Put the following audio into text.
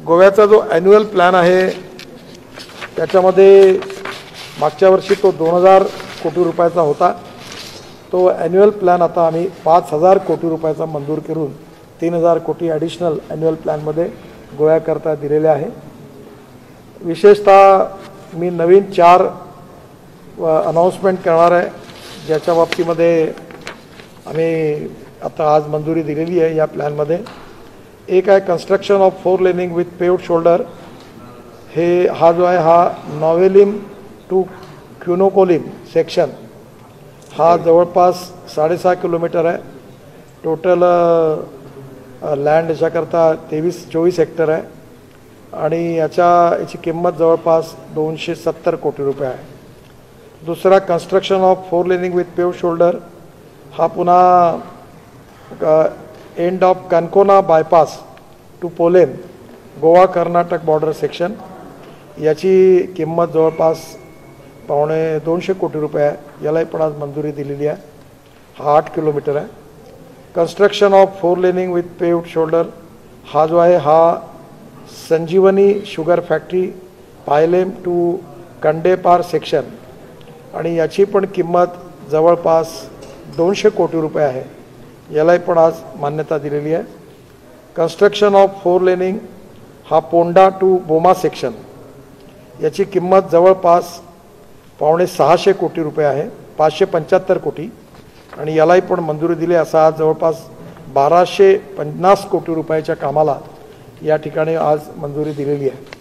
गोव्याचा जो annual plan आहे त्याच्यामध्ये मागच्या वर्षी तो 2000 कोटी रुपयाचा होता। तो ॲन्युअल प्लॅन आता आम्ही 5000 कोटी रुपयाचा मंजूर करून 3000 कोटी ॲडिशनल ॲन्युअल प्लॅनमध्ये गोव्याकरता दिलेले आहे। विशेषतः मी नवीन 4 अनाउन्समेंट करणार आहे, ज्याच्या बाबतीमध्ये आम्ही आता आज मंजुरी दिलेली आहे। या प्लॅनमध्ये एक आहे construction of 4 laning with paved shoulder. हा जो आहे हा नॉवेलिम टू क्युनोकोलिम सेक्शन हा जवळपास 6.5 किलोमीटर आहे। टोटल लँड याच्याकरता 23-24 हेक्टर आहे आणि याची किंमत जवळपास 270 कोटी रुपये आहे। दुसरा construction of 4 laning with paved shoulder हा पुन्हा end of Canacona bypass to Polem Goa Karnataka border section, याची किंमत जवळपास 250 कोटी रुपये आहे। यालाही पण आज मंजुरी दिलेली आहे। हा 8 किलोमीटर आहे। Construction of 4 laning with paved shoulder हा जो आहे हा Sanjivani sugar factory Payalem to Kandepar section आणि याची पण किंमत जवळपास 200 कोटी रुपये आहे। यालाही पण आज मान्यता दिलेली आहे। कन्स्ट्रक्शन ऑफ 4 लेनिंग हा पोंडा टू बोमा सेक्शन, याची किंमत जवळपास 550 कोटी रुपये आहे, 575 कोटी, आणि यालाही पण मंजुरी दिली। असा आज जवळपास 1250 कोटी रुपयाच्या कामाला या ठिकाणी आज मंजुरी दिलेली आहे।